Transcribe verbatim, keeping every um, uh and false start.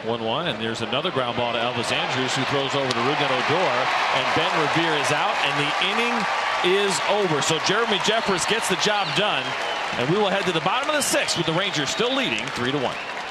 one one, and there's another ground ball to Elvis Andrus, who throws over to Ruben Odor, and Ben Revere is out, and the inning is over. So Jeremy Jeffress gets the job done, and we will head to the bottom of the sixth with the Rangers still leading three to one.